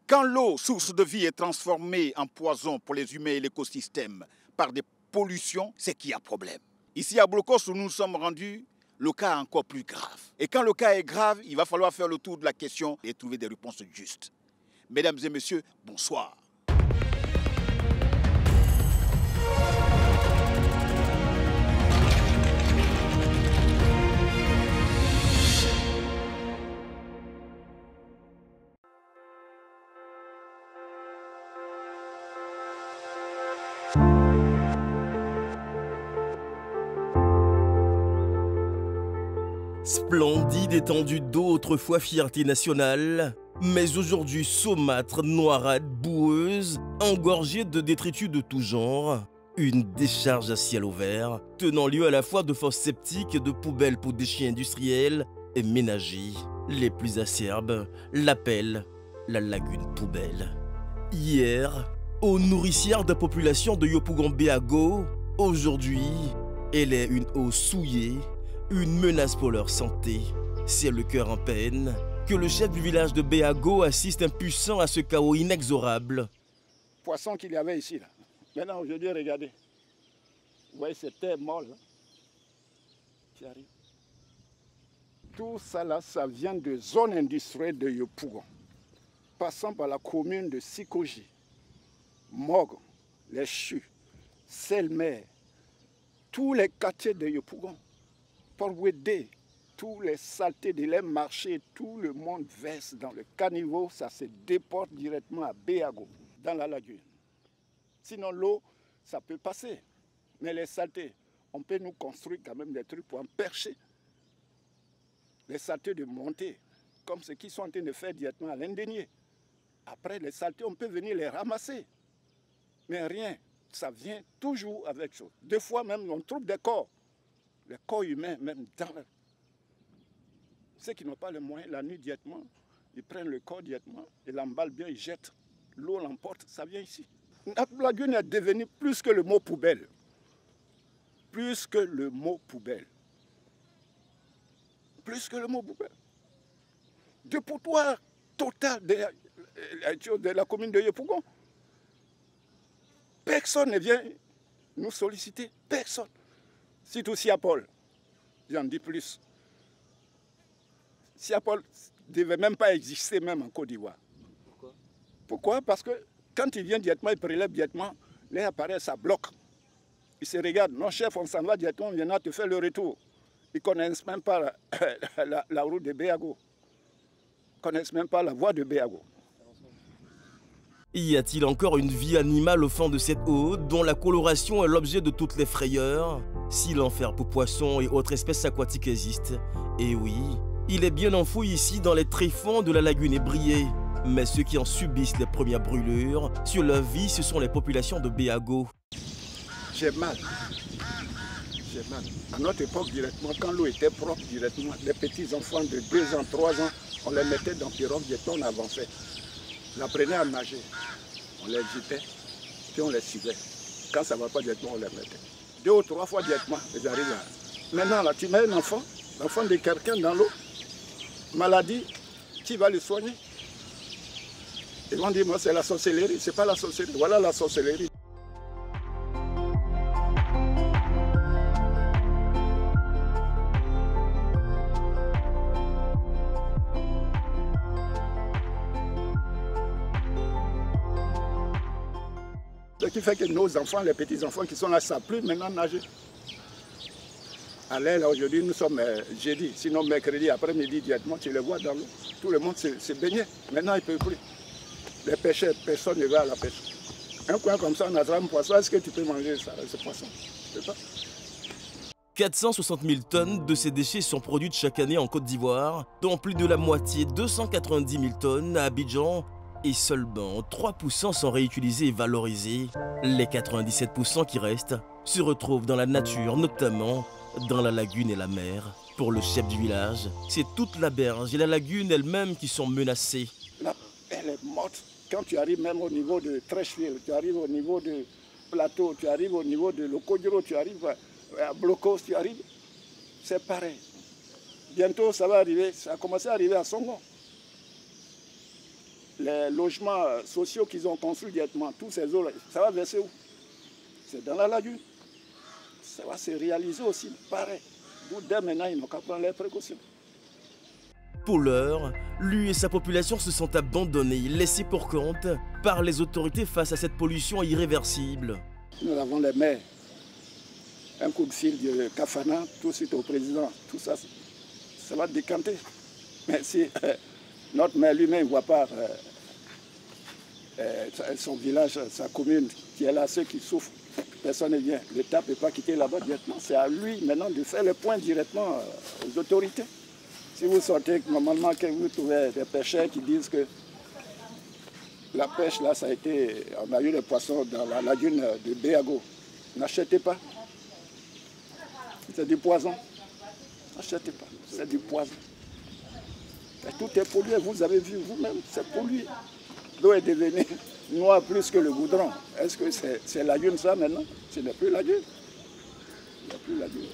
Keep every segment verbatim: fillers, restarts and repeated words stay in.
Quand l'eau, source de vie, est transformée en poison pour les humains et l'écosystème par des pollutions, c'est qu'il y a problème. Ici à Blocos, où nous nous sommes rendus, le cas est encore plus grave. Et quand le cas est grave, il va falloir faire le tour de la question et trouver des réponses justes. Mesdames et messieurs, bonsoir. Splendide étendue d'eau, autrefois fierté nationale, mais aujourd'hui saumâtre, noirade, boueuse, engorgée de détritus de tout genre. Une décharge à ciel ouvert, tenant lieu à la fois de fosses septiques et de poubelles pour déchets industriels et ménagers. Les plus acerbes l'appellent la lagune poubelle. Hier, eau nourricière de la population de Yopougon-Béago, aujourd'hui, elle est une eau souillée, une menace pour leur santé. C'est le cœur en peine que le chef du village de Béago assiste impuissant à ce chaos inexorable. Poisson qu'il y avait ici, là. Maintenant, aujourd'hui, regardez. Vous voyez cette terre molle, là, qui arrive. Tout ça, là, ça vient de zone industrielle de Yopougon, passant par la commune de Sikoji, Mogo, les Chus, Selmer, tous les quartiers de Yopougon. Port-Wédé, tous les saletés de les marchés, tout le monde verse dans le caniveau, ça se déporte directement à Béago, dans la lagune. Sinon l'eau, ça peut passer. Mais les saletés, on peut nous construire quand même des trucs pour en percher. Les saletés de monter, comme ce qu'ils sont en train de faire directement à l'Indénier. Après les saletés, on peut venir les ramasser. Mais rien, ça vient toujours avec chose. Deux fois même, on trouve des corps. Les corps humains, même dans le... Ceux qui n'ont pas les moyens, la nuit directement, ils prennent le corps directement, ils l'emballent bien, ils jettent. L'eau l'emporte, ça vient ici. La lagune est devenue plus que le mot poubelle. Plus que le mot poubelle. Plus que le mot poubelle. Dépotoir total de la, de la commune de Yopougon. Personne ne vient nous solliciter. Personne. Surtout Siapol, j'en dis plus. Siapol ne devait même pas exister même en Côte d'Ivoire. Pourquoi? Pourquoi? Parce que quand il vient directement, il prélève directement, là apparaît, ça bloque. Il se regarde, non chef, on s'en va directement, on viendra te faire le retour. Ils ne connaissent même pas la, la, la route de Béago. Ils ne connaissent même pas la voie de Béago. Y a-t-il encore une vie animale au fond de cette eau dont la coloration est l'objet de toutes les frayeurs? Si l'enfer pour poissons et autres espèces aquatiques existe, et oui, il est bien enfoui ici dans les tréfonds de la lagune ébriée. Mais ceux qui en subissent les premières brûlures sur leur vie, ce sont les populations de Béago. J'ai mal. J'ai mal. À notre époque, directement, quand l'eau était propre, directement, les petits enfants de deux ans, trois ans, on les mettait dans pirogue, directement, on avançait. On apprenait à nager. On les jetait, puis on les suivait. Quand ça ne va pas directement, on les mettait. Deux ou trois fois directement, ils arrivent là. Maintenant, là, tu mets un enfant, l'enfant de quelqu'un dans l'eau, maladie, qui va le soigner? Ils vont dire, moi, c'est la sorcellerie. Ce n'est pas la sorcellerie. Voilà la sorcellerie. Ce qui fait que nos enfants, les petits-enfants qui sont là, ne savent plus maintenant nager. À l'air, là, aujourd'hui, nous sommes euh, jeudi, sinon mercredi, après-midi, directement, tu les vois dans l'eau. Tout le monde se, se baignait. Maintenant, ils ne peuvent plus. Les pêcheurs, personne ne va à la pêche. Un coin comme ça, on attrape un poisson, est-ce que tu peux manger ça, ce poisson? Je sais pas. quatre cent soixante mille tonnes de ces déchets sont produites chaque année en Côte d'Ivoire, dont plus de la moitié, deux cent quatre-vingt-dix mille tonnes à Abidjan, et seulement trois pour cent sont réutilisés et valorisés. Les quatre-vingt-dix-sept pour cent qui restent se retrouvent dans la nature, notamment dans la lagune et la mer. Pour le chef du village, c'est toute la berge et la lagune elle-même qui sont menacées. Là, elle est morte. Quand tu arrives même au niveau de Trècheville, tu arrives au niveau de Plateau, tu arrives au niveau de Lokodiro, tu arrives à Blocos, tu arrives, c'est pareil. Bientôt, ça va arriver, ça a commencé à arriver à Songo. les logements sociaux qu'ils ont construits directement, tous ces eaux-là, ça va verser où? C'est dans la lagune. Ça va se réaliser aussi pareil. Donc dès maintenant, ils n'ont qu'à prendre les précautions. Pour l'heure, lui et sa population se sont abandonnés, laissés pour compte par les autorités face à cette pollution irréversible. Nous avons les maires. Un coup de fil de Kafana, tout de suite au président. Tout ça, ça va décanter. Mais si euh, notre maire lui-même ne voit pas euh, euh, son village, sa commune, qui est là, ceux qui souffrent, personne ne vient. L'État ne peut pas quitter là-bas directement. C'est à lui maintenant de faire le point directement aux autorités. Si vous sortez, normalement, que vous trouvez des pêcheurs qui disent que la pêche, là, ça a été... On a eu des poissons dans la lagune de Béago. N'achetez pas. C'est du poison. N'achetez pas. C'est du poison. Et tout est pollué. Vous avez vu vous-même, c'est pollué. L'eau est devenue noire plus que le goudron. Est-ce que c'est c'est lagune ça maintenant? Ce n'est plus lagune. Il n'y a plus lagune.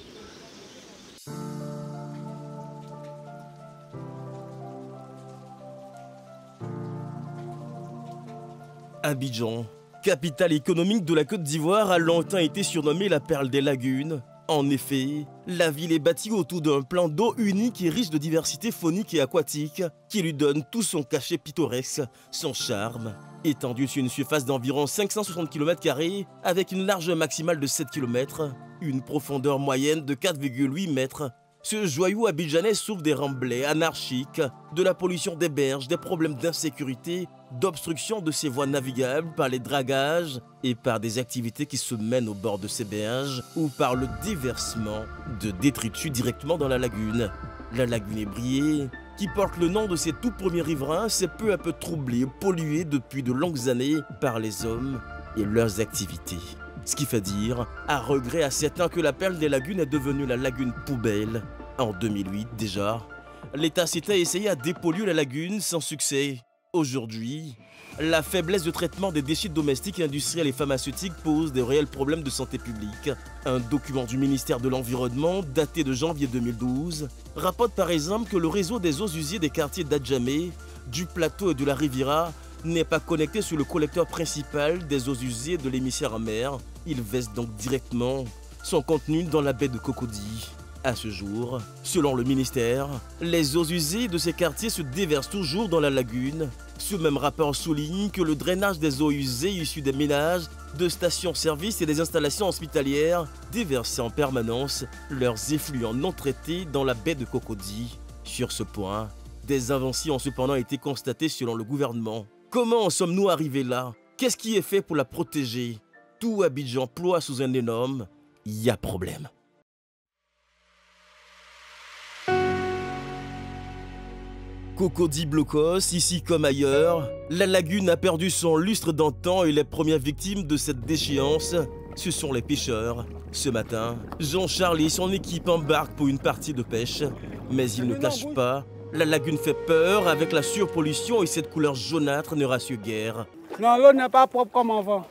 Abidjan, capitale économique de la Côte d'Ivoire, a longtemps été surnommée la perle des lagunes. En effet, la ville est bâtie autour d'un plan d'eau unique et riche de diversité faunique et aquatique qui lui donne tout son cachet pittoresque, son charme. Étendue sur une surface d'environ cinq cent soixante kilomètres carrés avec une largeur maximale de sept kilomètres, une profondeur moyenne de quatre virgule huit mètres, ce joyau abidjanais souffre des remblais anarchiques, de la pollution des berges, des problèmes d'insécurité, d'obstruction de ses voies navigables par les dragages et par des activités qui se mènent au bord de ces berges ou par le déversement de détritus directement dans la lagune. La lagune ébriée, qui porte le nom de ses tout premiers riverains, s'est peu à peu troublée, polluée depuis de longues années par les hommes et leurs activités. Ce qui fait dire, à regret à certains, que la perle des lagunes est devenue la lagune poubelle. En deux mille huit déjà, l'État s'était essayé à dépolluer la lagune sans succès. Aujourd'hui, la faiblesse de traitement des déchets domestiques, industriels et pharmaceutiques pose des réels problèmes de santé publique. Un document du ministère de l'Environnement, daté de janvier deux mille douze, rapporte par exemple que le réseau des eaux usées des quartiers d'Adjamé, du Plateau et de la Riviera n'est pas connecté sur le collecteur principal des eaux usées de l'émissaire en mer. Il verse donc directement son contenu dans la baie de Cocody. À ce jour, selon le ministère, les eaux usées de ces quartiers se déversent toujours dans la lagune. Ce même rapport souligne que le drainage des eaux usées issues des ménages, de stations-service et des installations hospitalières déversent en permanence leurs effluents non traités dans la baie de Cocody. Sur ce point, des avancées ont cependant été constatées selon le gouvernement. Comment en sommes-nous arrivés là? Qu'est-ce qui est fait pour la protéger? Tout Abidjan ploie sous un énorme « il y a problème ». Cocody Blocos, ici comme ailleurs, la lagune a perdu son lustre d'antan et les premières victimes de cette déchéance, ce sont les pêcheurs. Ce matin, Jean-Charles et son équipe embarquent pour une partie de pêche, mais ils ne cachent pas, la lagune fait peur avec la surpollution et cette couleur jaunâtre ne rassure guère. Non, l'eau n'est pas propre comme avant.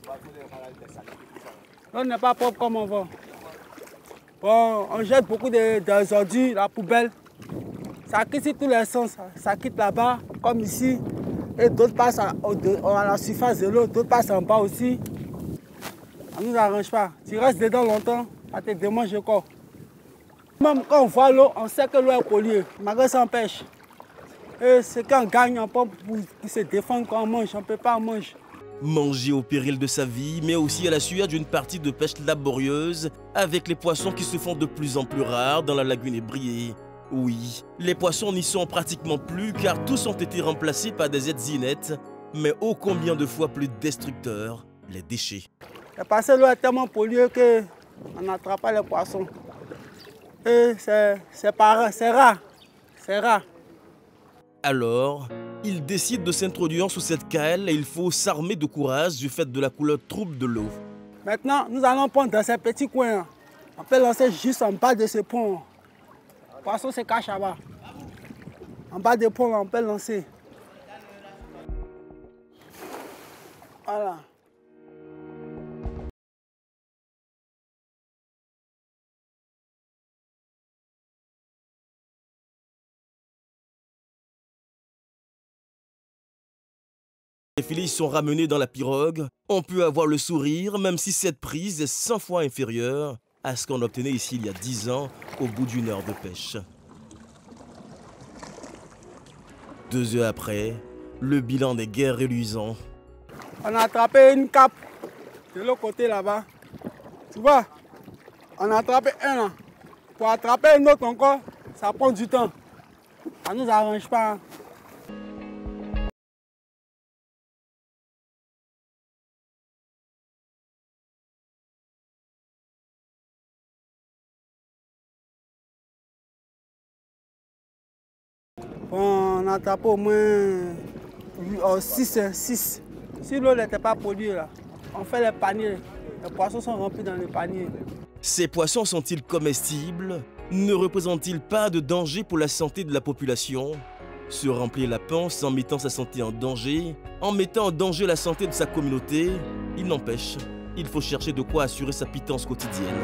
L'eau n'est pas propre comme avant. Bon, on jette beaucoup de, de ordures, la poubelle. Ça quitte tous les sens. Ça quitte là-bas, comme ici. Et d'autres passent à, à la surface de l'eau, d'autres passent en bas aussi. Ça ne nous arrange pas. Tu restes dedans longtemps, ça te démange le corps. Même quand on voit l'eau, on sait que l'eau est polluée. Malgré ça, on pêche. Et c'est quand on gagne, on peut pour, pour se défendre quand on mange. On ne peut pas manger. Manger au péril de sa vie, mais aussi à la sueur d'une partie de pêche laborieuse, avec les poissons qui se font de plus en plus rares dans la lagune ébriée. Oui, les poissons n'y sont pratiquement plus car tous ont été remplacés par des êtres inertes, mais ô combien de fois plus destructeurs, les déchets. Parce que l'eau est tellement polluée qu'on n'attrape pas les poissons. Et c'est rare, c'est rare, c'est rare. Alors, ils décident de s'introduire sous cette cale et il faut s'armer de courage du fait de la couleur trouble de l'eau. Maintenant, nous allons prendre dans ces petits coins. On peut lancer juste en bas de ce pont. Le poisson se cache là-bas. En bas des ponts, on peut lancer. Voilà. Les filets sont ramenés dans la pirogue. On peut avoir le sourire, même si cette prise est cent fois inférieure à ce qu'on obtenait ici il y a dix ans, au bout d'une heure de pêche. Deux heures après, le bilan n'est guère reluisant. On a attrapé une cape de l'autre côté là-bas. Tu vois, on a attrapé un là. Pour attraper un autre encore, ça prend du temps. Ça ne nous arrange pas. Hein. Bon, on a attrapé au moins six. Si l'eau n'était pas produite, là, on fait les paniers. Les poissons sont remplis dans les paniers. Ces poissons sont-ils comestibles? Ne représentent-ils pas de danger pour la santé de la population? Se remplir la panse en mettant sa santé en danger, en mettant en danger la santé de sa communauté, il n'empêche, il faut chercher de quoi assurer sa pitance quotidienne.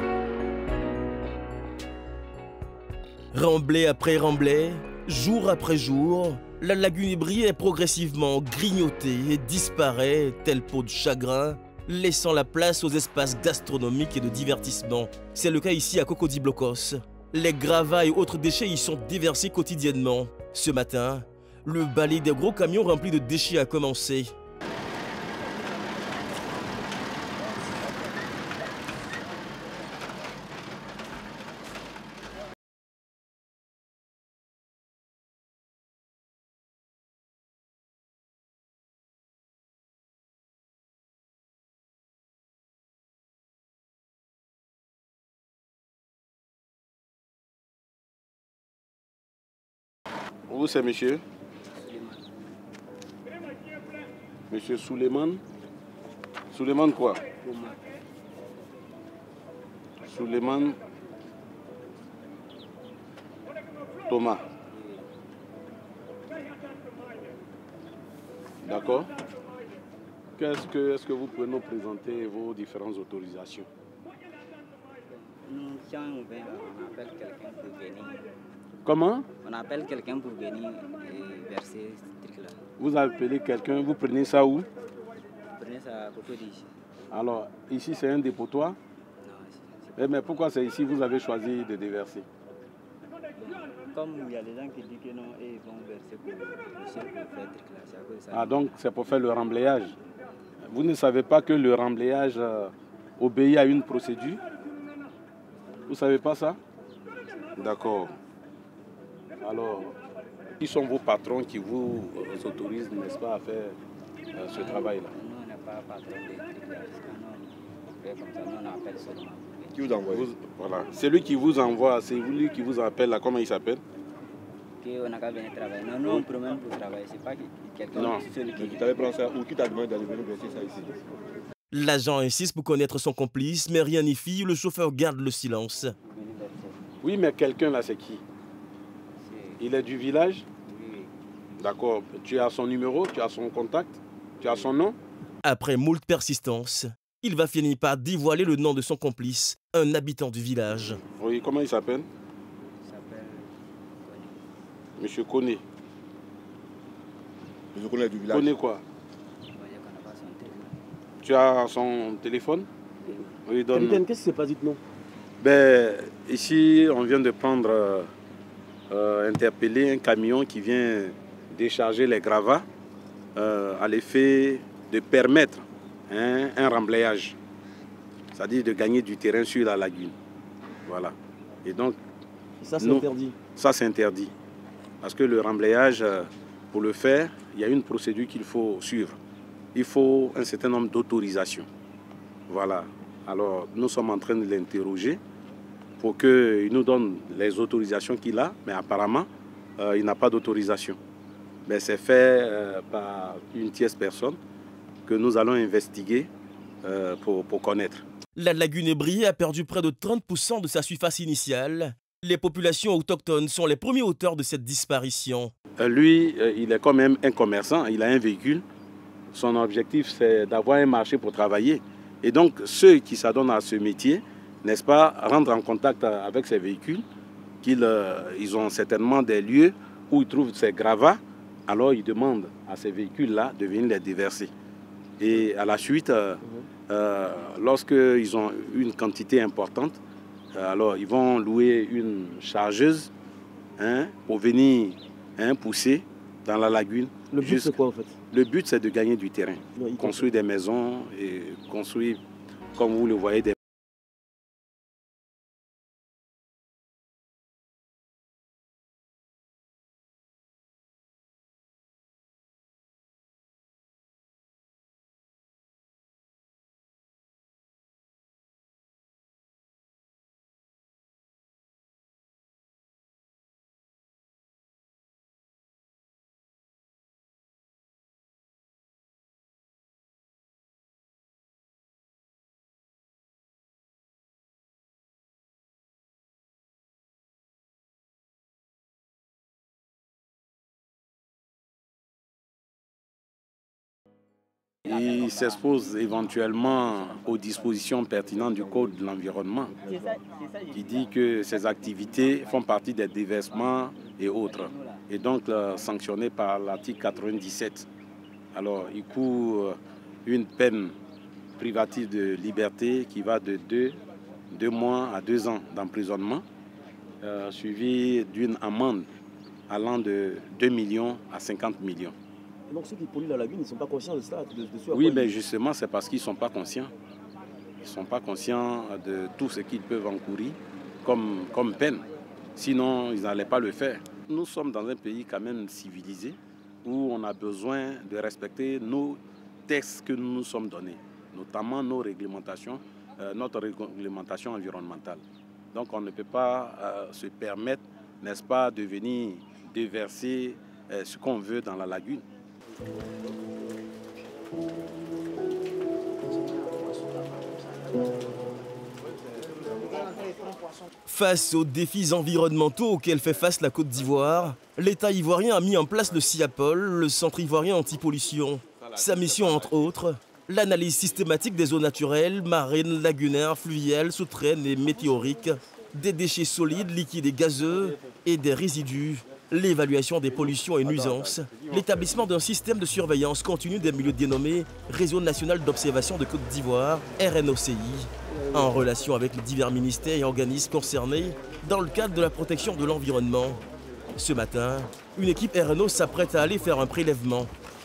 Remblai après remblai, jour après jour, la lagune Ébri est progressivement grignotée et disparaît, telle peau de chagrin, laissant la place aux espaces gastronomiques et de divertissement. C'est le cas ici à Cocody-Blocos. Les gravats et autres déchets y sont déversés quotidiennement. Ce matin, le balai des gros camions remplis de déchets a commencé. Vous, c'est monsieur Monsieur Souleymane. Souleymane quoi? Souleymane Thomas. D'accord. Qu'est-ce que, est-ce que vous pouvez nous présenter vos différentes autorisations? Nous, quand on vient, on appelle quelqu'un pour venir. Comment? On appelle quelqu'un pour venir et verser ce truc-là. Vous appelez quelqu'un, vous prenez ça où? Vous prenez ça à Cocody. Alors, ici c'est un dépotoir? Non, ici. Eh, mais pourquoi c'est ici que vous avez choisi de déverser? Comme il y a des gens qui disent que non, et ils vont verser pour le ciel pour faire ce truc-là. C'est à cause de ça. Ah, donc c'est pour faire le remblayage. Vous ne savez pas que le remblayage euh, obéit à une procédure? Vous ne savez pas ça? D'accord. Alors, qui sont vos patrons qui vous euh, autorisent, n'est-ce pas, à faire euh, ce travail-là? Nous, on n'est pas patron des trucs-là. Quand on fait comme ça, nous, on appelle seulement. Qui vous envoie? Vous, voilà. C'est lui qui vous envoie, c'est lui qui vous appelle là, comment il s'appelle? On n'a qu'à venir travailler. Non, nous, on promène pour travailler. C'est pas quelqu'un qui... Tu t'avais pris ça ou qui t'a demandé d'aller venir verser ça ici? L'agent insiste pour connaître son complice, mais rien n'y fit, le chauffeur garde le silence. Oui, mais quelqu'un là, c'est qui? Il est du village? Oui. D'accord. Tu as son numéro, tu as son contact, tu as son nom? Après moult persistance, il va finir par dévoiler le nom de son complice, un habitant du village. Oui, comment il s'appelle? Il s'appelle Koné. Monsieur Koné. Monsieur Koné du village. Koné quoi? Moi, je ne connais pas son téléphone. Tu as son téléphone? Oui, donne. Capitaine, qu'est-ce qui s'est passé, non? Ben, ici, on vient de prendre, euh, euh, interpeller un camion qui vient décharger les gravats euh, à l'effet de permettre hein, un remblayage, c'est-à-dire de gagner du terrain sur la lagune. Voilà. Et donc, Et ça, c'est nous, interdit. Ça, c'est interdit. Parce que le remblayage, pour le faire, il y a une procédure qu'il faut suivre. Il faut un certain nombre d'autorisations. Voilà. Alors, nous sommes en train de l'interroger pour qu'il nous donne les autorisations qu'il a, mais apparemment, euh, il n'a pas d'autorisation. Mais c'est fait euh, par une tierce personne que nous allons investiguer euh, pour, pour connaître. La lagune Ébri a perdu près de trente pour cent de sa surface initiale. Les populations autochtones sont les premiers auteurs de cette disparition. Euh, lui, euh, il est quand même un commerçant, il a un véhicule. Son objectif, c'est d'avoir un marché pour travailler. Et donc, ceux qui s'adonnent à ce métier, n'est-ce pas, rendre en contact avec ces véhicules, qu'ils euh, ils ont certainement des lieux où ils trouvent ces gravats alors ils demandent à ces véhicules-là de venir les déverser. Et à la suite, euh, euh, lorsqu'ils ont une quantité importante, euh, alors ils vont louer une chargeuse hein, pour venir hein, pousser dans la lagune. Le but, c'est quoi en fait? Le but, c'est de gagner du terrain, non, construire des maisons et construire, comme vous le voyez, des Il s'expose éventuellement aux dispositions pertinentes du Code de l'environnement qui dit que ces activités font partie des déversements et autres, et donc euh, sanctionnées par l'article quatre-vingt-dix-sept. Alors il court une peine privative de liberté qui va de deux, deux mois à deux ans d'emprisonnement, euh, suivi d'une amende allant de deux millions à cinquante millions. Donc ceux qui polluent la lagune, ils ne sont pas conscients de ça de, de ce Oui, mais justement, c'est parce qu'ils ne sont pas conscients. Ils ne sont pas conscients de tout ce qu'ils peuvent encourir comme, comme peine. Sinon, ils n'allaient pas le faire. Nous sommes dans un pays quand même civilisé où on a besoin de respecter nos textes que nous nous sommes donnés, notamment nos réglementations, euh, notre réglementation environnementale. Donc on ne peut pas euh, se permettre, n'est-ce pas, de venir déverser euh, ce qu'on veut dans la lagune. Face aux défis environnementaux auxquels fait face la Côte d'Ivoire, l'État ivoirien a mis en place le CIAPOL, le Centre ivoirien anti-pollution. Sa mission, entre autres, l'analyse systématique des eaux naturelles, marines, lagunaires, fluviales, souterraines et météoriques, des déchets solides, liquides et gazeux et des résidus, l'évaluation des pollutions et nuisances, l'établissement d'un système de surveillance continue des milieux dénommé Réseau national d'observation de Côte d'Ivoire, R N O C I, en relation avec les divers ministères et organismes concernés dans le cadre de la protection de l'environnement. Ce matin, une équipe R N O s'apprête à aller faire un prélèvement.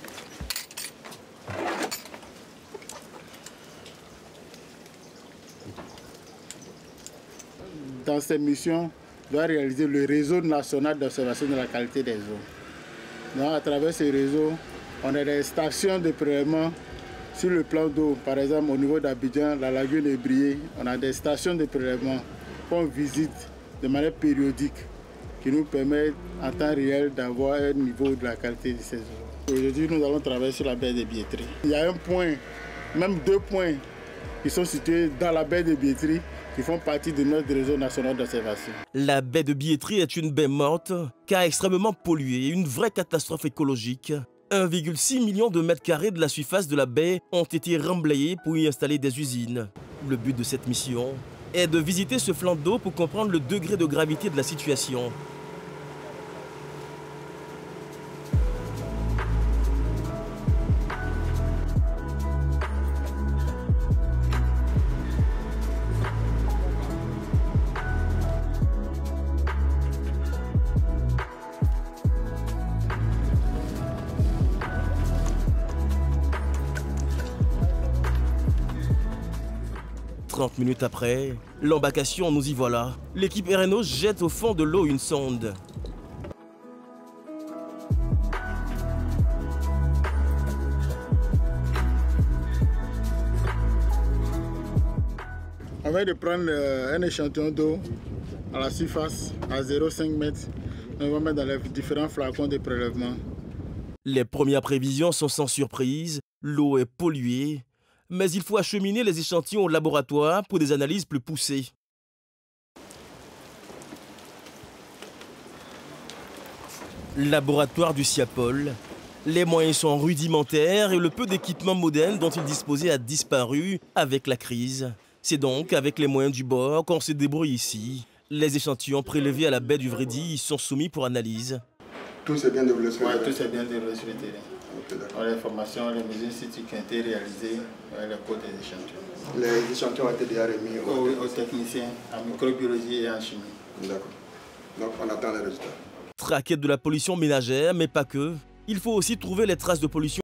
Dans ces missions, doit réaliser le réseau national d'observation de la qualité des eaux. Donc, à travers ce réseau, on a des stations de prélèvement sur le plan d'eau. Par exemple, au niveau d'Abidjan, la lagune est brillée. On a des stations de prélèvement qu'on visite de manière périodique qui nous permettent en temps réel d'avoir un niveau de la qualité de ces eaux. Aujourd'hui, nous allons travailler sur la baie de Biétry. Il y a un point, même deux points qui sont situés dans la baie de Biétry, qui font partie de notre réseau national d'observation. La baie de Biétry est une baie morte, car extrêmement polluée, une vraie catastrophe écologique. un virgule six million de mètres carrés de la surface de la baie ont été remblayés pour y installer des usines. Le but de cette mission est de visiter ce flanc d'eau pour comprendre le degré de gravité de la situation. trente minutes après, l'embarcation, nous y voilà. L'équipe R N O jette au fond de l'eau une sonde. On vient de prendre un échantillon d'eau à la surface, à zéro virgule cinq mètres. On va mettre dans les différents flacons de prélèvement. Les premières prévisions sont sans surprise. L'eau est polluée. Mais il faut acheminer les échantillons au laboratoire pour des analyses plus poussées. Laboratoire du CIAPOL. Les moyens sont rudimentaires et le peu d'équipement moderne dont il disposait a disparu avec la crise. C'est donc avec les moyens du bord qu'on se débrouille ici. Les échantillons prélevés à la baie du Vredi y sont soumis pour analyse. Tout s'est bien déroulé sur le terrain? Oui, tout s'est bien déroulé sur le terrain. Okay, les formations, les mesures scientifiques ont été réalisées, les codes des échantillons. Les échantillons ont été déjà remis aux, aux, aux techniciens en microbiologie et en chimie. D'accord. Donc on attend les résultats. Traquer de la pollution ménagère, mais pas que. Il faut aussi trouver les traces de pollution.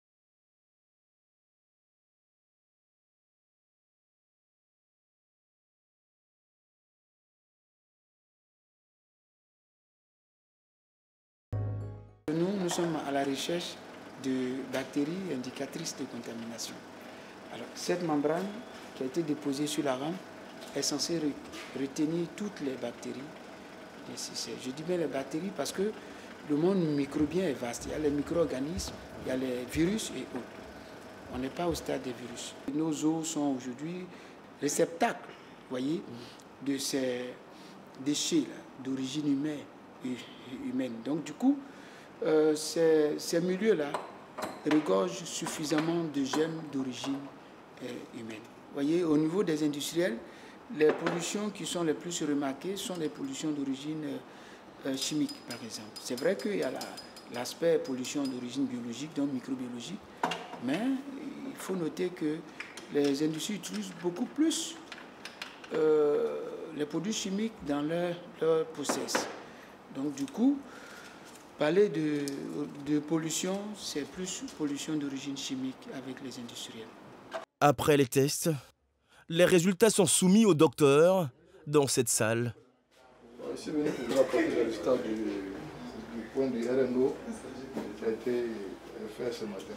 Nous, nous sommes à la recherche de bactéries indicatrices de contamination. Alors, cette membrane qui a été déposée sur la rampe est censée retenir toutes les bactéries nécessaires. Je dis bien les bactéries parce que le monde microbien est vaste. Il y a les micro-organismes, il y a les virus et autres. On n'est pas au stade des virus. Nos eaux sont aujourd'hui réceptacles, voyez, de ces déchets d'origine humaine, humaine. Donc du coup, euh, ces, ces milieux-là regorgent suffisamment de gemmes d'origine euh, humaine. Voyez, au niveau des industriels, les pollutions qui sont les plus remarquées sont les pollutions d'origine euh, chimique, par exemple. C'est vrai qu'il y a l'aspect la, pollution d'origine biologique, donc microbiologique, mais il faut noter que les industries utilisent beaucoup plus euh, les produits chimiques dans leur, leur process. Donc du coup, parler de, de pollution, c'est plus pollution d'origine chimique avec les industriels. Après les tests, les résultats sont soumis au docteur dans cette salle. Ici, nous pouvons apporter les résultats du, du point du R N O qui a été fait ce matin.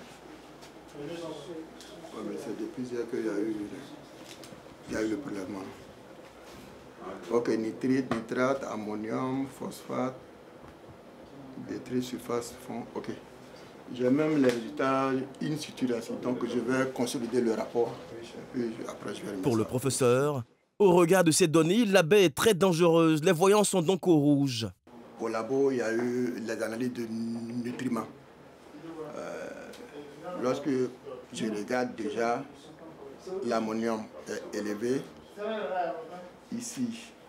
Ouais, mais c'est depuis hier qu'il y a eu, il y a eu le prélèvement. Ok, nitrite, nitrate, ammonium, phosphate, détruit surface, fond, ok. J'ai même les résultats in situ là, donc je vais consolider le rapport. Et après je vais Pour le professeur, au regard de ces données, la baie est très dangereuse. Les voyants sont donc au rouge. Au labo, il y a eu les analyses de nutriments. Euh, lorsque je regarde déjà, l'ammonium est élevé. Ici,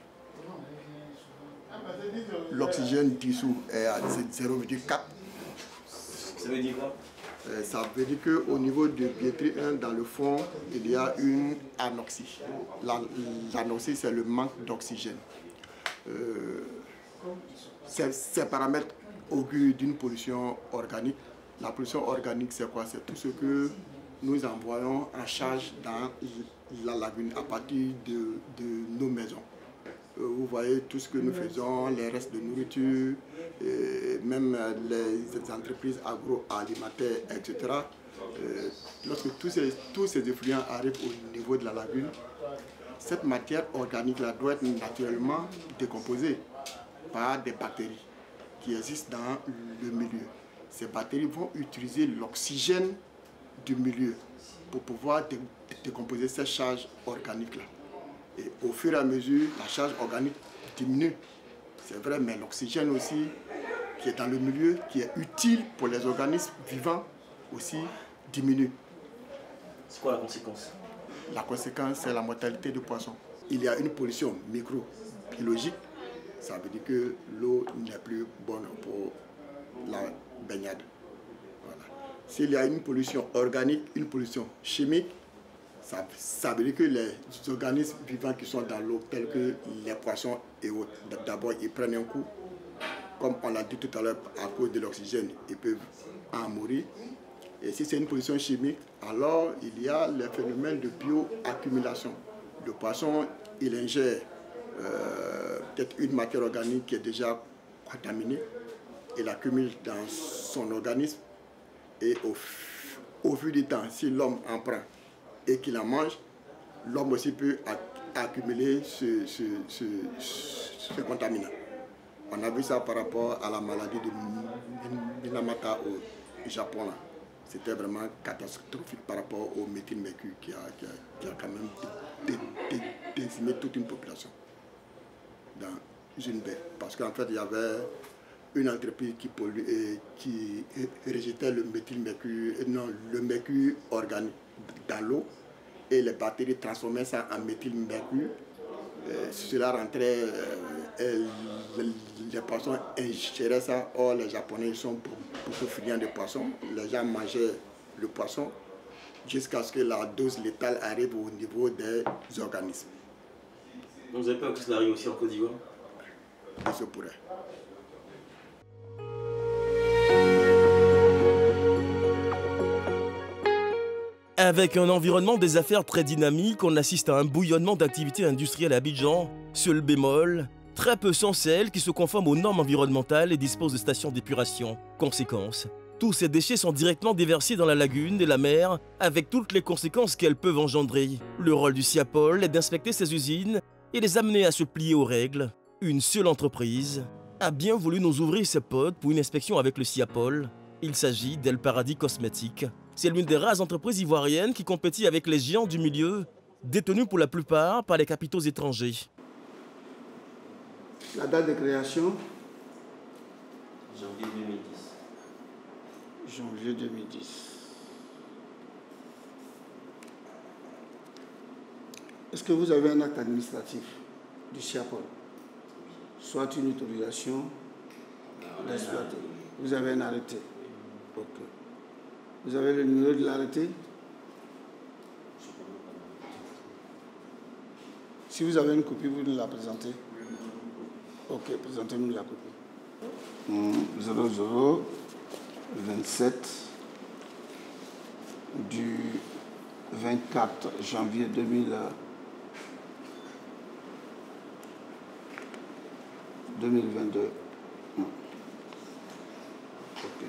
l'oxygène dissous est à zéro virgule quatre. Ça veut dire quoi? euh, Ça veut dire qu'au niveau de Biétri un, dans le fond, il y a une anoxie. L'anoxie, c'est le manque d'oxygène. Euh, ces, ces paramètres augurent d'une pollution organique. La pollution organique, c'est quoi? C'est tout ce que nous envoyons en charge dans la lagune à partir de, de nos maisons. Vous voyez tout ce que nous faisons, les restes de nourriture, et même les entreprises agroalimentaires, et cetera. Euh, lorsque tous ces, tous ces effluents arrivent au niveau de la lagune, cette matière organique-là doit être naturellement décomposée par des bactéries qui existent dans le milieu. Ces bactéries vont utiliser l'oxygène du milieu pour pouvoir dé décomposer ces charges organiques-là. Et au fur et à mesure, la charge organique diminue. C'est vrai, mais l'oxygène aussi, qui est dans le milieu, qui est utile pour les organismes vivants, aussi diminue. C'est quoi la conséquence? La conséquence, c'est la mortalité du poisson. Il y a une pollution microbiologique. Ça veut dire que l'eau n'est plus bonne pour la baignade. Voilà. S'il y a une pollution organique, une pollution chimique, Ça, ça veut dire que les organismes vivants qui sont dans l'eau, tels que les poissons et autres, d'abord ils prennent un coup. Comme on l'a dit tout à l'heure, à cause de l'oxygène, ils peuvent en mourir. Et si c'est une pollution chimique, alors il y a le phénomène de bioaccumulation. Le poisson, il ingère euh, peut-être une matière organique qui est déjà contaminée. Il accumule dans son organisme. Et au, au fil du temps, si l'homme en prend et qu'il en mange, l'homme aussi peut accumuler ce, ce, ce, ce contaminant. On a vu ça par rapport à la maladie de Minamata au Japon. C'était vraiment catastrophique par rapport au méthylmercure qui a, qui, a, qui a quand même dé, dé, décimé toute une population dans une baie. Parce qu'en fait, il y avait une entreprise qui, pollue, et qui rejetait le méthylmercure, non, le mercure organique dans l'eau, et les bactéries transformaient ça en méthylmercure euh, cela rentrait, euh, les, les poissons ingéraient ça. Or, les Japonais sont beaucoup friands de poissons. Les gens mangeaient le poisson jusqu'à ce que la dose létale arrive au niveau des organismes. Vous avez peur que cela arrive aussi en Côte d'Ivoire? Ça se pourrait. Avec un environnement des affaires très dynamique, on assiste à un bouillonnement d'activités industrielles à Abidjan. Seul bémol, très peu sont celles qui se conforment aux normes environnementales et disposent de stations d'épuration. Conséquence, tous ces déchets sont directement déversés dans la lagune et la mer, avec toutes les conséquences qu'elles peuvent engendrer. Le rôle du SIAPOL est d'inspecter ces usines et les amener à se plier aux règles. Une seule entreprise a bien voulu nous ouvrir ses portes pour une inspection avec le SIAPOL. Il s'agit d'El Paradis Cosmétiques. C'est l'une des rares entreprises ivoiriennes qui compétit avec les géants du milieu, détenues pour la plupart par les capitaux étrangers. La date de création? Janvier deux mille dix. Janvier deux mille dix. Est-ce que vous avez un acte administratif du SIAPOL? Soit une autorisation d'exploiter. Vous avez un arrêté. Ok. Vous avez le numéro de l'arrêté? Si vous avez une copie, vous nous la présentez. Ok, présentez-nous la copie. zéro zéro vingt-sept du vingt-quatre janvier deux mille vingt-deux. Ok.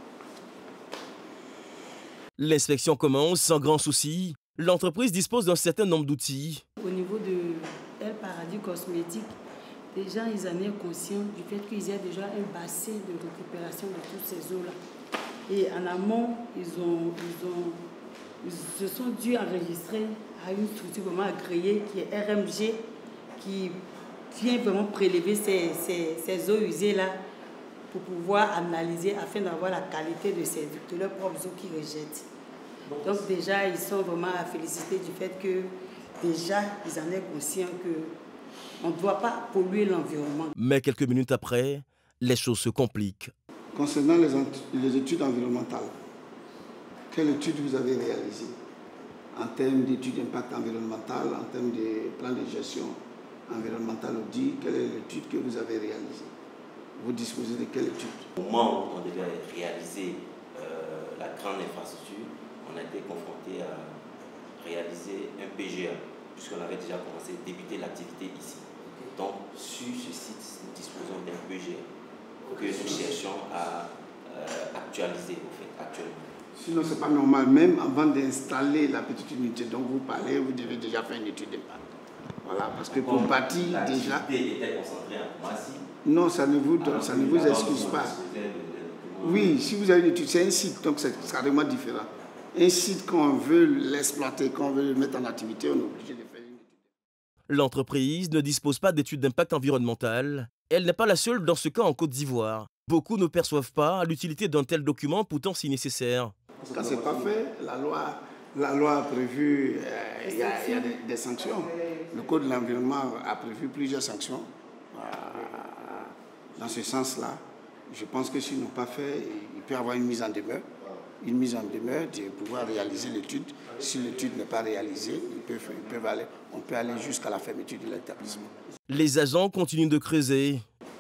L'inspection commence sans grand souci. L'entreprise dispose d'un certain nombre d'outils. Au niveau de El Paradis Cosmétiques, les gens ils en sont conscients du fait qu'il y a déjà un bassin de récupération de toutes ces eaux-là. Et en amont, ils, ont, ils, ont, ils se sont dû enregistrer à une structure vraiment agréée qui est R M G, qui vient vraiment prélever ces, ces, ces eaux usées-là pour pouvoir analyser afin d'avoir la qualité de, ces, de leurs propres eaux qu'ils rejettent. Donc déjà, ils sont vraiment à féliciter du fait que déjà, ils en sont conscients qu'on ne doit pas polluer l'environnement. Mais quelques minutes après, les choses se compliquent. Concernant les, les études environnementales, quelle étude vous avez réalisée en termes d'études d'impact environnemental, en termes de plan de gestion environnementale audit, quelle est l'étude que vous avez réalisée? Vous disposez de quelle étude? Au moment où on devait réaliser euh, la grande infrastructure, on a été confronté à réaliser un P G A, puisqu'on avait déjà commencé à débuter l'activité ici. Donc, sur ce site, nous disposons d'un P G A que nous cherchons à euh, actualiser, au fait, actuellement. Sinon, ce n'est pas normal. Même avant d'installer la petite unité dont vous parlez, vous devez déjà faire une étude d'impact. Voilà, parce que pour bâtir déjà... L'activité était concentrée en Koumassi. Non, ça ne vous, donne, ça ne vous excuse pas. Oui, si vous avez une étude, c'est un site, donc c'est carrément différent. Un site, quand on veut l'exploiter, quand on veut le mettre en activité, on est obligé de faire une étude. L'entreprise ne dispose pas d'études d'impact environnemental. Elle n'est pas la seule dans ce cas en Côte d'Ivoire. Beaucoup ne perçoivent pas l'utilité d'un tel document, pourtant si nécessaire. Quand ce n'est pas fait, la loi, la loi a prévu, euh, il y a, y a des, des sanctions. Le Code de l'environnement a prévu plusieurs sanctions. Euh, dans ce sens-là, je pense que s'ils n'ont pas fait, il peut y avoir une mise en demeure. Une mise en demeure de pouvoir réaliser l'étude. Si l'étude n'est pas réalisée, ils peuvent, ils peuvent aller, on peut aller jusqu'à la fermeture de l'établissement. Les agents continuent de creuser.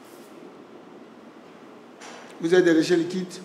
Vous avez des déchets liquides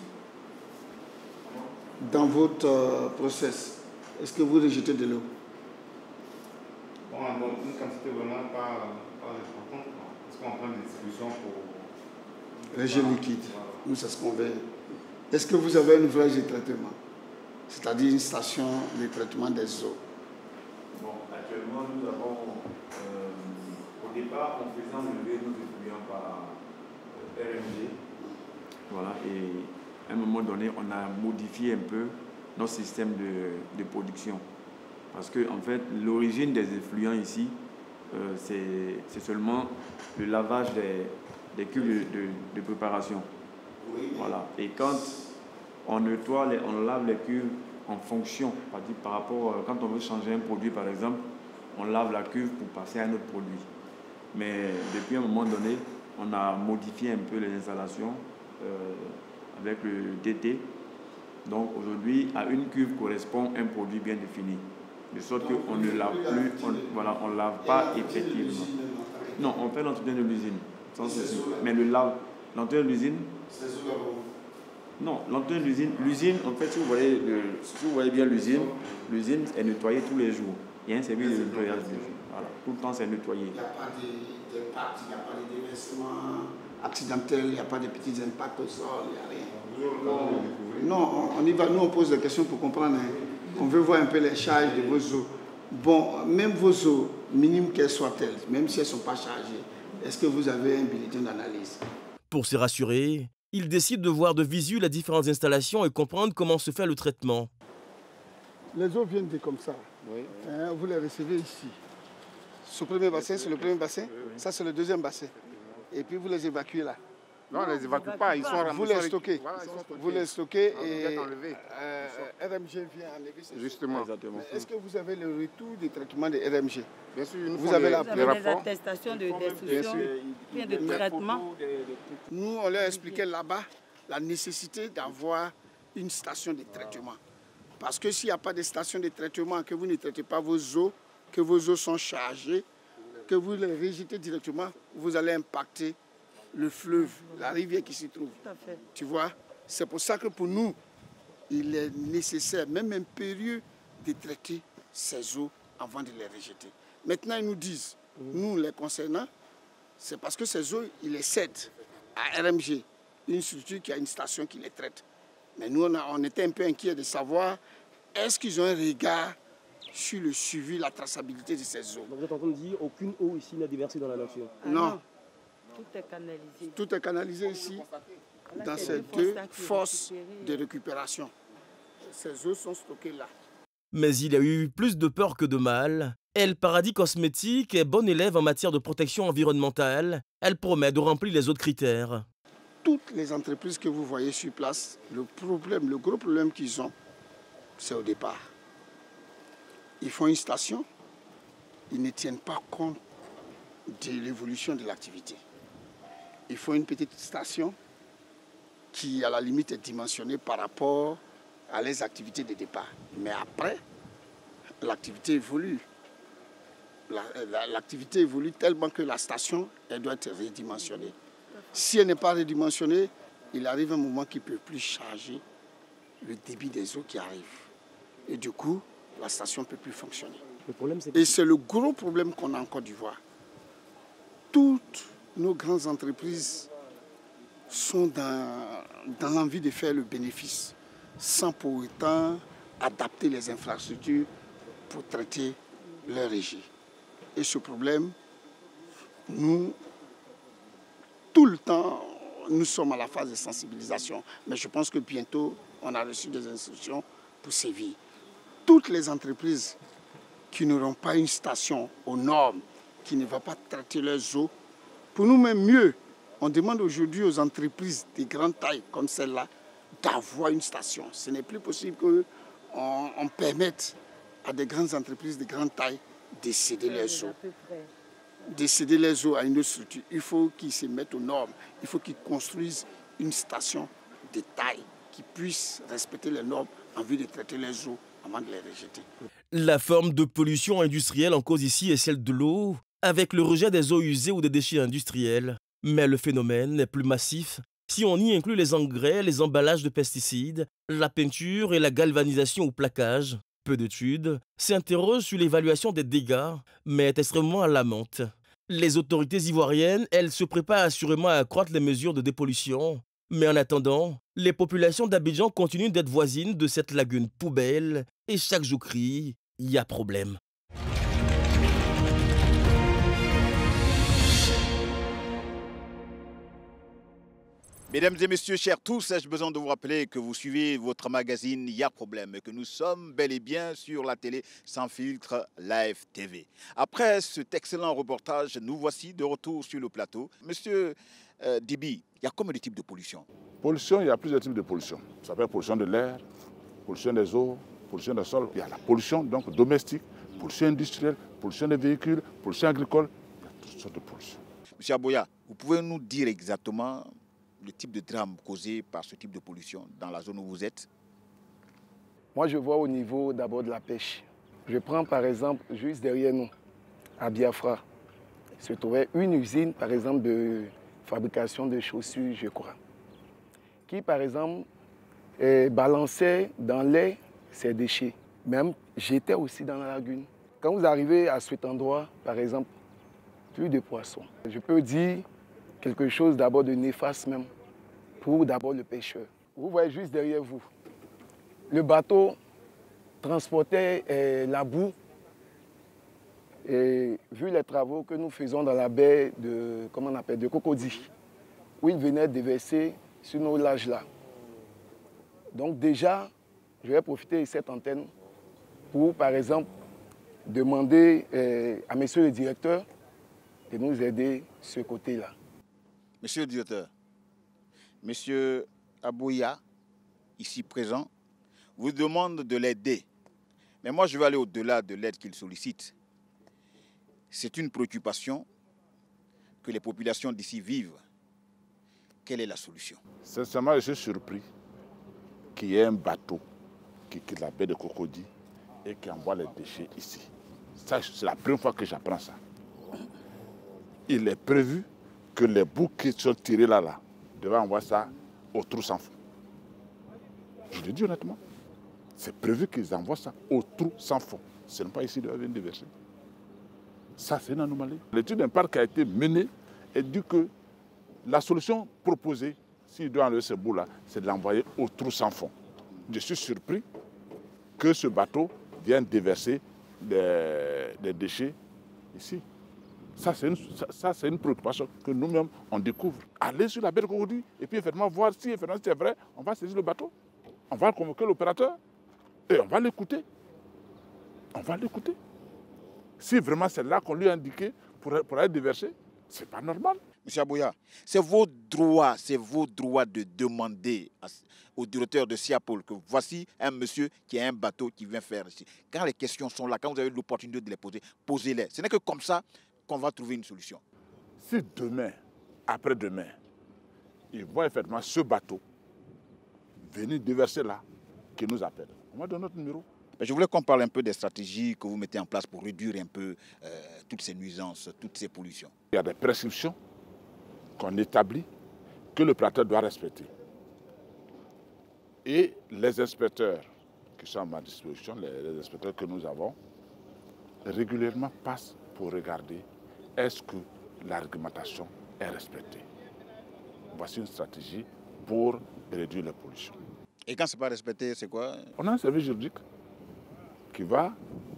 dans votre euh, process. Est-ce que vous rejetez de l'eau? Bon, une quantité vraiment pas, pas importante, parce qu'on prend des solutions pour... Rejet liquide. Nous, c'est ce qu'on veut. Est-ce que vous avez un ouvrage de traitement? C'est-à-dire une station de traitement des eaux? Bon, actuellement, nous avons... Euh, au départ, on faisait enlever nos effluents par euh, R M G. Voilà, et à un moment donné, on a modifié un peu notre système de, de production. Parce que, en fait, l'origine des effluents ici, euh, c'est seulement le lavage des, des cuves de, de, de préparation. Oui. Voilà. Et quand on nettoie, les, on lave les cuves en fonction, par, par rapport, quand on veut changer un produit, par exemple, on lave la cuve pour passer à un autre produit. Mais depuis un moment donné, on a modifié un peu les installations euh, avec le D T. Donc aujourd'hui, à une cuve correspond un produit bien défini. De sorte qu'on ne lave plus, on, voilà, on ne lave pas effectivement. Non, on fait l'entretien de l'usine, sans souci. Mais le lave, l'entretien de l'usine... Non, l'entretien de l'usine, l'usine, en fait, si vous voyez, le, si vous voyez bien l'usine, l'usine est nettoyée tous les jours. Il y a un service de nettoyage du jour. Voilà, tout le temps, c'est nettoyé. Il n'y a pas d'impact, il n'y a pas de déversements accidentels, il n'y a pas de petits impacts au sol, il n'y a rien. Non, on y va, nous on pose des questions pour comprendre. Hein. On veut voir un peu les charges de vos eaux. Bon, même vos eaux, minimes qu'elles soient-elles, même si elles ne sont pas chargées, est-ce que vous avez un bulletin d'analyse? Pour se rassurer, il décide de voir de visu les différentes installations et comprendre comment se fait le traitement. Les eaux viennent de comme ça. Oui. Hein, vous les recevez ici. Ce premier bassin, c'est le premier bassin. Oui, oui. Ça, c'est le deuxième bassin. Et puis, vous les évacuez là. Non, on ne les évacue pas. Ils sont ramassés. Vous les stockez. Voilà, ils sont stockés. Vous les stockez non, et euh, R M G vient enlever ces Justement. Est-ce que vous avez le retour du traitement de R M G? Bien sûr. Nous vous avez, la, vous avez des attestations de destruction, bien de traitement. Nous, on leur expliquait là-bas la nécessité d'avoir une station de traitement. Parce que s'il n'y a pas de station de traitement, que vous ne traitez pas vos eaux, que vos eaux sont chargées, que vous les rejetez directement, vous allez impacter le fleuve, la rivière qui s'y trouve. Tout à fait. Tu vois, c'est pour ça que pour nous, il est nécessaire, même impérieux, de traiter ces eaux avant de les rejeter. Maintenant, ils nous disent, nous les concernant, c'est parce que ces eaux, ils les cèdent à R M G, une structure qui a une station qui les traite. Mais nous, on, a, on était un peu inquiets de savoir, est-ce qu'ils ont un regard sur le suivi, la traçabilité de ces eaux. Donc vous êtes en train de dire qu'aucune eau ici n'est déversée dans la nature? Ah non. non. Tout est canalisé. Tout est canalisé ici, dans ces deux fosses de récupération. Ces eaux sont stockées là. Mais il a eu plus de peur que de mal. El Paradis Cosmétique est bonne élève en matière de protection environnementale. Elle promet de remplir les autres critères. Toutes les entreprises que vous voyez sur place, le problème, le gros problème qu'ils ont, c'est au départ. Ils font une station, ils ne tiennent pas compte de l'évolution de l'activité. Ils font une petite station qui, à la limite, est dimensionnée par rapport à les activités de départ. Mais après, l'activité évolue. L'activité évolue tellement que la station, elle doit être redimensionnée. Si elle n'est pas redimensionnée, il arrive un moment qui ne peut plus charger le débit des eaux qui arrivent. Et du coup, la station ne peut plus fonctionner. Le problème, c'est Et c'est le gros problème qu'on a en Côte d'Ivoire. Toutes nos grandes entreprises sont dans, dans l'envie de faire le bénéfice, sans pour autant adapter les infrastructures pour traiter leur régie. Et ce problème, nous, tout le temps, nous sommes à la phase de sensibilisation. Mais je pense que bientôt, on a reçu des instructions pour sévir. Toutes les entreprises qui n'auront pas une station aux normes, qui ne va pas traiter leurs eaux, pour nous même mieux, on demande aujourd'hui aux entreprises de grande taille comme celle-là d'avoir une station. Ce n'est plus possible qu'on on permette à des grandes entreprises de grande taille de céder leurs eaux. De céder les eaux à une autre structure. Il faut qu'ils se mettent aux normes. Il faut qu'ils construisent une station de taille qui puisse respecter les normes en vue de traiter les eaux avant de les rejeter. La forme de pollution industrielle en cause ici est celle de l'eau, avec le rejet des eaux usées ou des déchets industriels. Mais le phénomène est plus massif si on y inclut les engrais, les emballages de pesticides, la peinture et la galvanisation au plaquage. Peu d'études s'interrogent sur l'évaluation des dégâts, mais est extrêmement alarmante. Les autorités ivoiriennes, elles, se préparent assurément à accroître les mesures de dépollution. Mais en attendant, les populations d'Abidjan continuent d'être voisines de cette lagune poubelle et chaque jour crient « il y a problème ». Mesdames et messieurs, chers tous, ai-je besoin de vous rappeler que vous suivez votre magazine Il y a problème et que nous sommes bel et bien sur la télé Sans Filtre Live T V. Après cet excellent reportage, nous voici de retour sur le plateau. Monsieur euh, Dibi, il y a combien de types de pollution? Pollution, il y a plusieurs types de pollution. Ça s'appelle pollution de l'air, pollution des eaux, pollution des sols. Il y a la pollution donc domestique, pollution industrielle, pollution des véhicules, pollution agricole. Il y a tout toutes sortes de pollutions. Monsieur Aboya, vous pouvez nous dire exactement le type de drame causé par ce type de pollution dans la zone où vous êtes? Moi, je vois au niveau d'abord de la pêche. Je prends par exemple, juste derrière nous, à Biafra, se trouvait une usine, par exemple, de fabrication de chaussures, je crois, qui, par exemple, eh, balançait dans l'air ses déchets. Même j'étais aussi dans la lagune. Quand vous arrivez à cet endroit, par exemple, plus de poissons. Je peux dire quelque chose d'abord de néfaste même, pour d'abord le pêcheur. Vous voyez juste derrière vous, le bateau transportait eh, la boue. Et vu les travaux que nous faisons dans la baie de, comment on appelle, de Cocody, où il venait déverser sur nos lages là. Donc déjà, je vais profiter de cette antenne pour, par exemple, demander eh, à monsieur le directeur de nous aider ce côté-là. Monsieur le directeur, monsieur Aboya, ici présent, vous demande de l'aider. Mais moi, je vais aller au-delà de l'aide qu'il sollicite. C'est une préoccupation que les populations d'ici vivent. Quelle est la solution? Sincèrement, je suis surpris qu'il y ait un bateau qui quitte la baie de Cocody et qui envoie les déchets ici. C'est la première fois que j'apprends ça. Il est prévu que les bouts qui sont tirés là, là, devaient envoyer ça au trou sans fond. Je le dis honnêtement. C'est prévu qu'ils envoient ça au trou sans fond. Ce n'est pas ici de venir déverser. Ça, c'est une anomalie. L'étude d'impact qui a été menée et dit que la solution proposée, s'il doit enlever ce bout-là, c'est de l'envoyer au trou sans fond. Je suis surpris que ce bateau vienne déverser des, des déchets ici. Ça, c'est une, ça, ça, une préoccupation que nous-mêmes, on découvre. Aller sur la baie de Cocody et puis effectivement voir si effectivement c'est vrai, on va saisir le bateau. On va convoquer l'opérateur et on va l'écouter. On va l'écouter. Si vraiment c'est là qu'on lui a indiqué pour, pour aller déverser, c'est pas normal. Monsieur Aboya, c'est vos droits, c'est vos droits de demander à, au directeur de Siapol que voici un monsieur qui a un bateau qui vient faire ici. Quand les questions sont là, quand vous avez l'opportunité de les poser, posez-les. Ce n'est que comme ça qu'on va trouver une solution. Si demain, après-demain, ils voient effectivement ce bateau venir déverser là, qu'ils nous appellent, on va donner notre numéro. Je voulais qu'on parle un peu des stratégies que vous mettez en place pour réduire un peu euh, toutes ces nuisances, toutes ces pollutions. Il y a des prescriptions qu'on établit que l'opérateur doit respecter. Et les inspecteurs qui sont à ma disposition, les, les inspecteurs que nous avons, régulièrement passent pour regarder est-ce que la réglementation est respectée. Voici une stratégie pour réduire la pollution. Et quand ce n'est pas respecté, c'est quoi? On a un service juridique qui va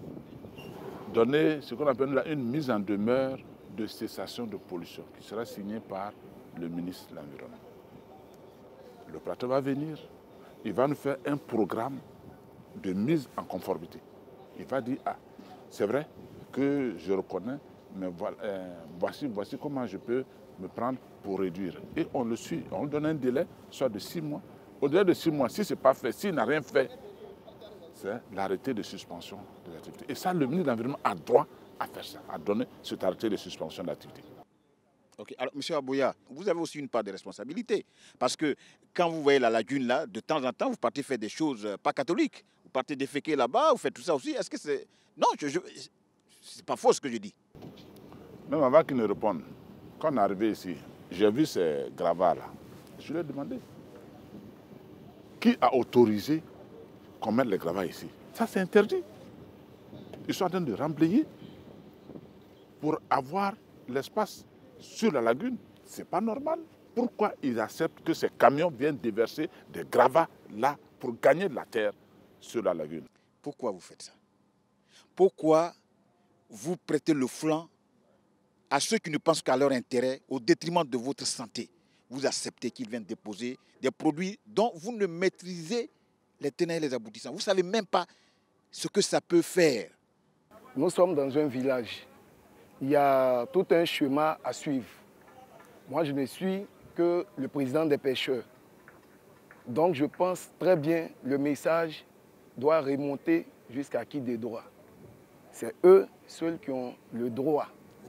donner ce qu'on appelle là une mise en demeure de cessation de pollution qui sera signée par le ministre de l'Environnement. L'opérateur va venir, il va nous faire un programme de mise en conformité. Il va dire, ah, c'est vrai que je reconnais, mais voilà, euh, voici, voici comment je peux me prendre pour réduire. Et on le suit, on lui donne un délai, soit de six mois. Au-delà de six mois, si ce n'est pas fait, s'il n'a rien fait, c'est l'arrêté de suspension de l'activité. Et ça, le ministre de l'Environnement a droit à faire ça, à donner cet arrêté de suspension d'activité. Ok, alors monsieur Aboya, vous avez aussi une part de responsabilité. Parce que quand vous voyez la lagune là, de temps en temps, vous partez faire des choses pas catholiques. Vous partez déféquer là-bas, vous faites tout ça aussi. Est-ce que c'est... Non, je, je... c'est pas faux ce que je dis. Même avant qu'il ne réponde, quand on est arrivé ici, j'ai vu ces gravats là. Je lui ai demandé, qui a autorisé qu'on mette les gravats ici? Ça, c'est interdit. Ils sont en train de remblayer pour avoir l'espace sur la lagune. Ce n'est pas normal. Pourquoi ils acceptent que ces camions viennent déverser des gravats là pour gagner de la terre sur la lagune? Pourquoi vous faites ça? Pourquoi vous prêtez le flanc à ceux qui ne pensent qu'à leur intérêt au détriment de votre santé? Vous acceptez qu'ils viennent déposer des produits dont vous ne maîtrisez les tenants et les aboutissants. Vous ne savez même pas ce que ça peut faire. Nous sommes dans un village. Il y a tout un chemin à suivre. Moi, je ne suis que le président des pêcheurs. Donc, je pense très bien que le message doit remonter jusqu'à qui des droits. C'est eux seuls qui ont le droit. Vous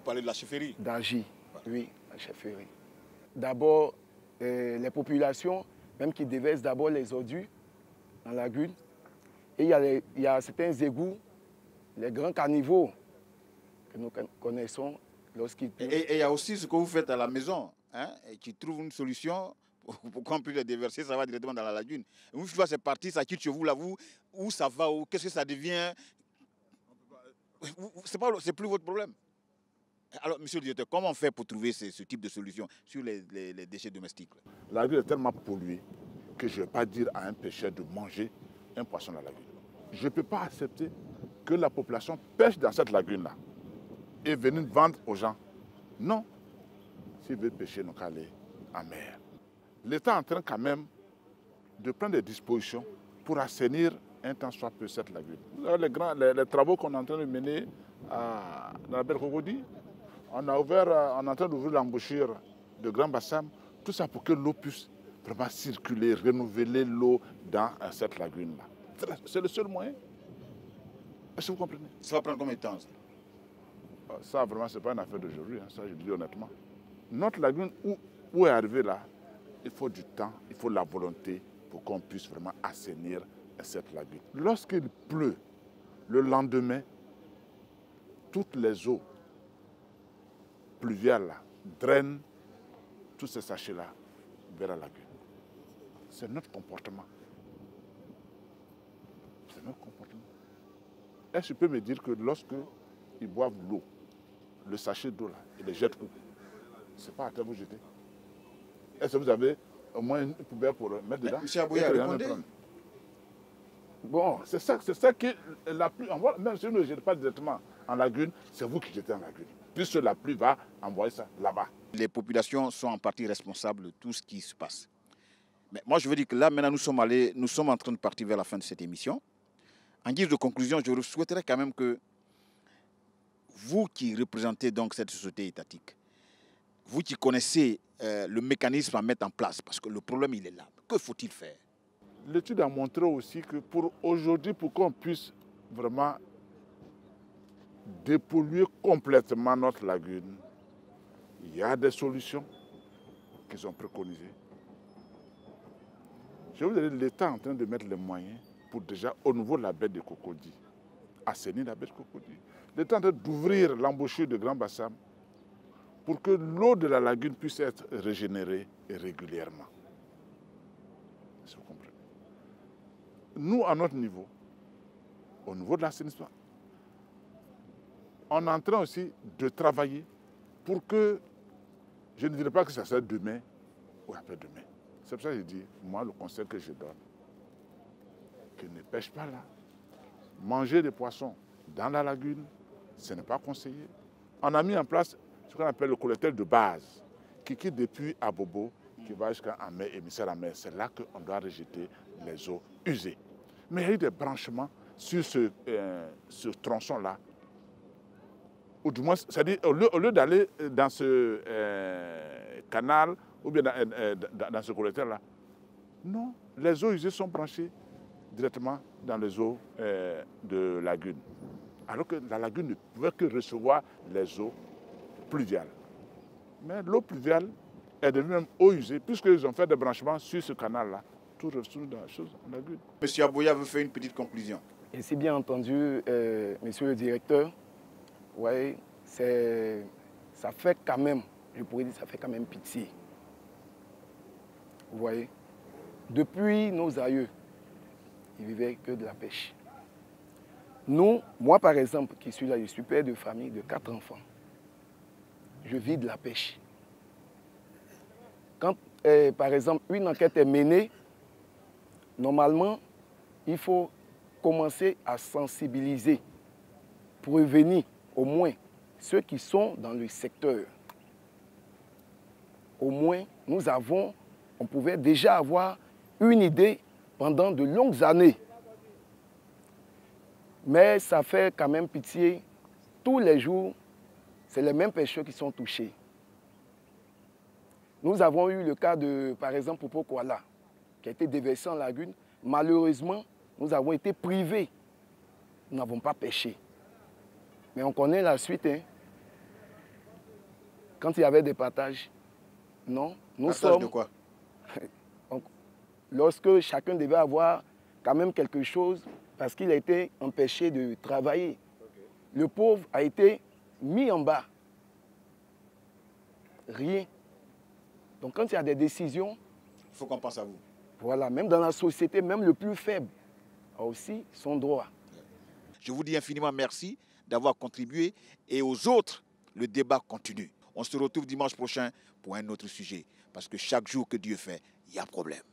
parlez de la chefferie? D'Agi, oui, la chefferie. D'abord, euh, les populations, même qui déversent d'abord les ordures dans la lagune. Et il y, a les, il y a certains égouts, les grands caniveaux que nous connaissons lorsqu'ils pleuvent. Et il y a aussi ce que vous faites à la maison, hein, et qui trouve une solution pour, pour qu'on puisse les déverser, ça va directement dans la lagune. Une fois c'est parti, ça quitte chez vous, là, vous, où ça va, où, qu'est-ce que ça devient? C'est pas, c'est plus votre problème. Alors, monsieur le directeur, comment on fait pour trouver ce, ce type de solution sur les, les, les déchets domestiques? La lagune est tellement polluée que je ne vais pas dire à un pêcheur de manger un poisson dans la lagune. Je ne peux pas accepter que la population pêche dans cette lagune-là et venir vendre aux gens. Non. S'il veut pêcher, nous allons aller en mer. L'État est en train quand même de prendre des dispositions pour assainir un temps soit peu cette lagune. Les, grands, les, les travaux qu'on est en train de mener à, dans la baie de Cocody, on, a ouvert, on est en train d'ouvrir l'embouchure de Grand Bassam, tout ça pour que l'eau puisse vraiment circuler, renouveler l'eau dans cette lagune-là. C'est le seul moyen. Est-ce que vous comprenez? Ça va prendre combien de temps? Ça, vraiment, ce n'est pas une affaire d'aujourd'hui, hein, ça je le dis honnêtement. Notre lagune, où, où est arrivée là, il faut du temps, il faut la volonté pour qu'on puisse vraiment assainir cette lagune. Lorsqu'il pleut, le lendemain, toutes les eaux pluviales là, drainent tous ces sachets-là vers la lagune. C'est notre comportement. C'est notre comportement. Est-ce que tu peux me dire que lorsque ils boivent l'eau, le sachet d'eau là, ils les jettent où? Ce n'est pas à terre vous jeter. Est-ce que vous avez au moins une poubelle pour mettre dedans? Monsieur Abouya, répondez. Bon, c'est ça, c'est ça que la pluie envoie. Même si vous ne jetez pas directement en lagune, c'est vous qui jetez en lagune. Puisque la pluie va envoyer ça là-bas. Les populations sont en partie responsables de tout ce qui se passe. Mais moi, je veux dire que là, maintenant, nous sommes, allés, nous sommes en train de partir vers la fin de cette émission. En guise de conclusion, je souhaiterais quand même que vous qui représentez donc cette société étatique, vous qui connaissez euh, le mécanisme à mettre en place, parce que le problème, il est là. Que faut-il faire? L'étude a montré aussi que pour aujourd'hui, pour qu'on puisse vraiment dépolluer complètement notre lagune, il y a des solutions qui sont préconisées. Je vous dire, l'État est en train de mettre les moyens pour déjà, au niveau de la baie de Cocody, assainir la baie de Cocody. L'État est en train d'ouvrir l'embouchure de Grand Bassam pour que l'eau de la lagune puisse être régénérée régulièrement. Si vous comprenez. Nous, à notre niveau, au niveau de l'assainissement, on est en train aussi de travailler pour que, je ne dirais pas que ça sera demain ou après-demain. C'est pour ça que je dis, moi, le conseil que je donne, que ne pêche pas là. Manger des poissons dans la lagune, ce n'est pas conseillé. On a mis en place ce qu'on appelle le collecteur de base, qui quitte depuis Abobo, qui va jusqu'à Amé et Misser-la-Mer. C'est là qu'on doit rejeter les eaux usées. Mais il y a eu des branchements sur ce, euh, ce tronçon-là. Ou du moins, c'est-à-dire, au lieu, au lieu d'aller dans ce euh, canal ou bien dans, euh, dans, dans ce collecteur-là, non, les eaux usées sont branchées directement dans les eaux euh, de lagune. Alors que la lagune ne pouvait que recevoir les eaux pluviales. Mais l'eau pluviale est devenue même eau usée, puisqu'ils ont fait des branchements sur ce canal-là. Tout retourne dans la chose en lagune. Monsieur Abouya veut faire une petite conclusion. Et si bien entendu, euh, monsieur le directeur, ouais, c'est, ça fait quand même, je pourrais dire, ça fait quand même pitié. Vous voyez, depuis nos aïeux, ils vivaient que de la pêche. Nous, moi par exemple, qui suis là, je suis père de famille de quatre enfants. Je vis de la pêche. Quand, euh, par exemple, une enquête est menée, normalement, il faut commencer à sensibiliser, prévenir au moins ceux qui sont dans le secteur. Au moins, nous avons, on pouvait déjà avoir une idée pendant de longues années. Mais ça fait quand même pitié. Tous les jours, c'est les mêmes pêcheurs qui sont touchés. Nous avons eu le cas de, par exemple, Popo Kuala, qui a été déversé en lagune. Malheureusement, nous avons été privés. Nous n'avons pas pêché. Mais on connaît la suite. Hein. quand il y avait des partages. Non, nous Partage sommes... de quoi? Donc, lorsque chacun devait avoir quand même quelque chose, parce qu'il a été empêché de travailler. Okay. Le pauvre a été mis en bas. Rien. Donc quand il y a des décisions... Il faut qu'on pense à vous. Voilà, même dans la société, même le plus faible a aussi son droit. Je vous dis infiniment merci d'avoir contribué et aux autres, le débat continue. On se retrouve dimanche prochain pour un autre sujet. Parce que chaque jour que Dieu fait, il y a problème.